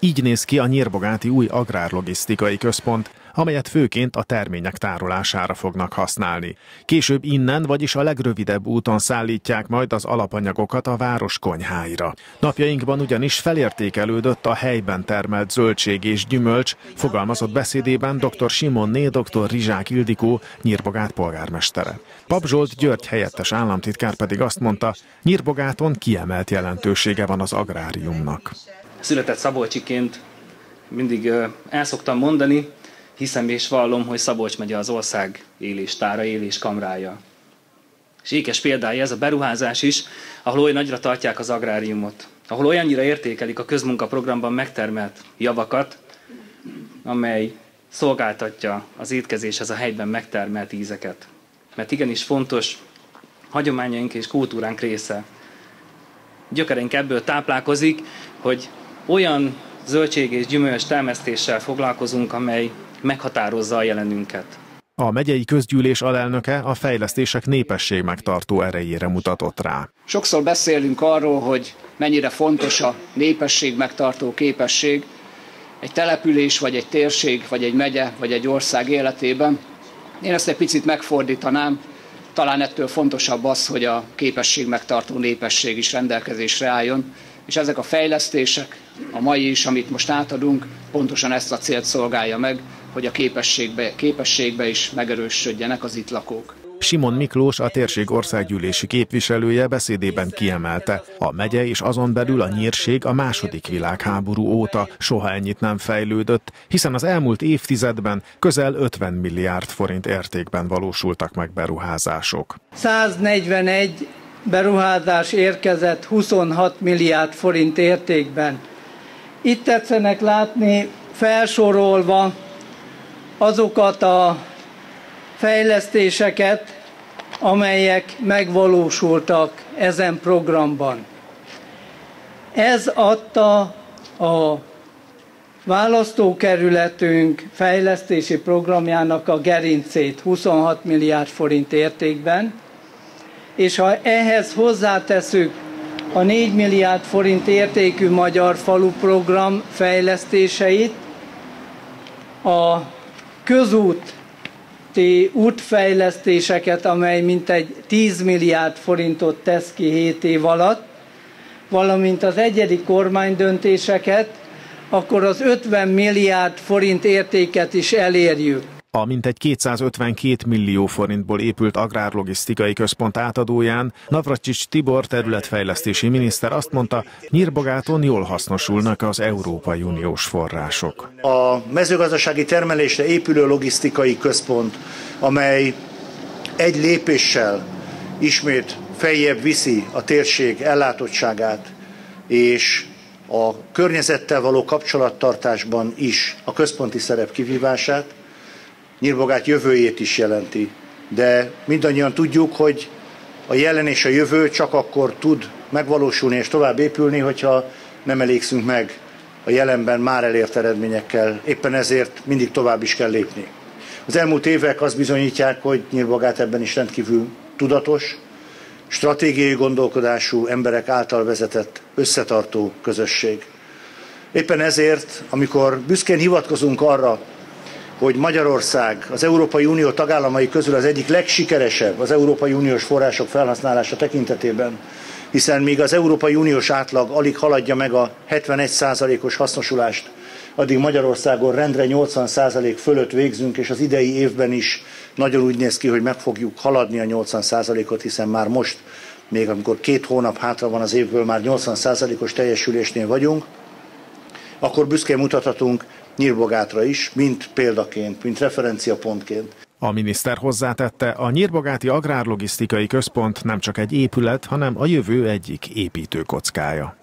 Így néz ki a nyírbogáti új agrárlogisztikai központ, amelyet főként a termények tárolására fognak használni. Később innen, vagyis a legrövidebb úton szállítják majd az alapanyagokat a város konyháira. Napjainkban ugyanis felértékelődött a helyben termelt zöldség és gyümölcs, fogalmazott beszédében dr. Simonné, dr. Rizsák Ildikó, Nyírbogát polgármestere. Pap Zsolt György helyettes államtitkár pedig azt mondta, Nyírbogáton kiemelt jelentősége van az agráriumnak. Született szabolcsiként mindig el szoktam mondani, hiszem és vallom, hogy Szabolcs megye az ország éléstára, éléskamrája. És ékes példája ez a beruházás is, ahol olyan nagyra tartják az agráriumot, ahol olyannyira értékelik a közmunkaprogramban megtermelt javakat, amely szolgáltatja az étkezéshez a helyben megtermelt ízeket. Mert igenis fontos hagyományaink és kultúránk része. Gyökereink ebből táplálkozik, hogy olyan zöldség és gyümölcs termesztéssel foglalkozunk, amely meghatározza a jelenünket. A megyei közgyűlés alelnöke a fejlesztések népességmegtartó erejére mutatott rá. Sokszor beszélünk arról, hogy mennyire fontos a népességmegtartó képesség egy település, vagy egy térség, vagy egy megye, vagy egy ország életében. Én ezt egy picit megfordítanám, talán ettől fontosabb az, hogy a képességmegtartó népesség is rendelkezésre álljon, és ezek a fejlesztések, a mai is, amit most átadunk, pontosan ezt a célt szolgálja meg, hogy a képességbe is megerősödjenek az itt lakók. Simon Miklós, a térség országgyűlési képviselője beszédében kiemelte, a megye és azon belül a nyírség a II. Világháború óta soha ennyit nem fejlődött, hiszen az elmúlt évtizedben közel 50 milliárd forint értékben valósultak meg beruházások. 141 beruházás érkezett 26 milliárd forint értékben. Itt tetszenek látni felsorolva azokat a fejlesztéseket, amelyek megvalósultak ezen programban. Ez adta a választókerületünk fejlesztési programjának a gerincét 26 milliárd forint értékben, és ha ehhez hozzáteszük a 4 milliárd forint értékű Magyar Falu program fejlesztéseit, a közúti útfejlesztéseket, amely mintegy 10 milliárd forintot tesz ki 7 év alatt, valamint az egyedi kormánydöntéseket, akkor az 50 milliárd forint értéket is elérjük. A mintegy 252 millió forintból épült agrárlogisztikai központ átadóján Navracsics Tibor területfejlesztési miniszter azt mondta, Nyírbogáton jól hasznosulnak az Európai Uniós források. A mezőgazdasági termelésre épülő logisztikai központ, amely egy lépéssel ismét feljebb viszi a térség ellátottságát, és a környezettel való kapcsolattartásban is a központi szerep kivívását, Nyírbogát jövőjét is jelenti. De mindannyian tudjuk, hogy a jelen és a jövő csak akkor tud megvalósulni és tovább épülni, hogyha nem elégszünk meg a jelenben már elért eredményekkel. Éppen ezért mindig tovább is kell lépni. Az elmúlt évek azt bizonyítják, hogy Nyírbogát ebben is rendkívül tudatos, stratégiai gondolkodású emberek által vezetett összetartó közösség. Éppen ezért, amikor büszkén hivatkozunk arra, hogy Magyarország az Európai Unió tagállamai közül az egyik legsikeresebb az Európai Uniós források felhasználása tekintetében, hiszen míg az Európai Uniós átlag alig haladja meg a 71%-os hasznosulást, addig Magyarországon rendre 80% fölött végzünk, és az idei évben is nagyon úgy néz ki, hogy meg fogjuk haladni a 80%-ot, hiszen már most, még amikor 2 hónap hátra van az évből, már 80%-os teljesülésnél vagyunk, akkor büszkén mutathatunk Nyírbogátra is, mint példaként, mint referenciapontként. A miniszter hozzátette, a Nyírbogáti Agrárlogisztikai Központ nem csak egy épület, hanem a jövő egyik építőkockája.